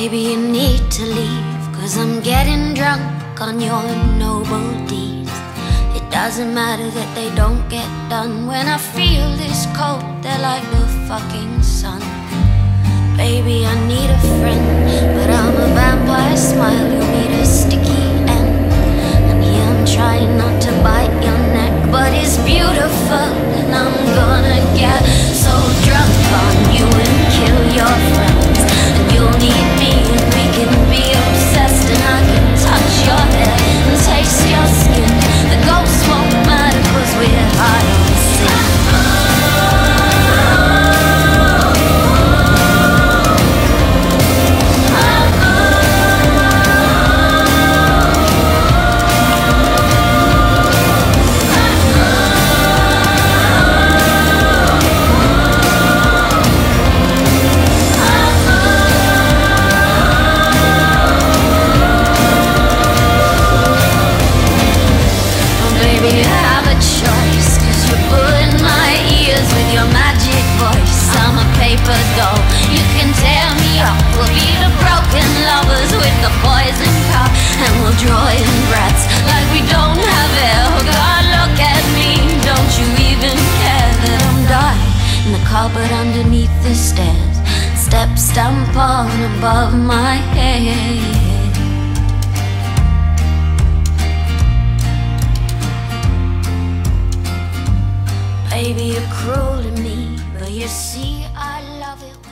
Baby, you need to leave, 'cause I'm getting drunk on your noble deeds. It doesn't matter that they don't get done. When I feel this cold, they're like the fucking sun. Baby, I need a friend, but I'm a vampire smile. You need a sticky end. And yeah, I'm trying not to bite your neck, but it's beautiful, and I'm gonna get so drunk on you and kill your friends. And you'll need me, and we can be obsessed, and I can touch your hair and taste your skin. The ghosts won't matter, 'cause we're high on sin. You can tear me up, we'll be the broken lovers with the poison cup, and we'll draw in breaths like we don't have air. Oh God, look at me, don't you even care that I'm dying in the cupboard underneath the stairs? Steps stamp on above my head. Baby, you're cruel to me, but you see I love it.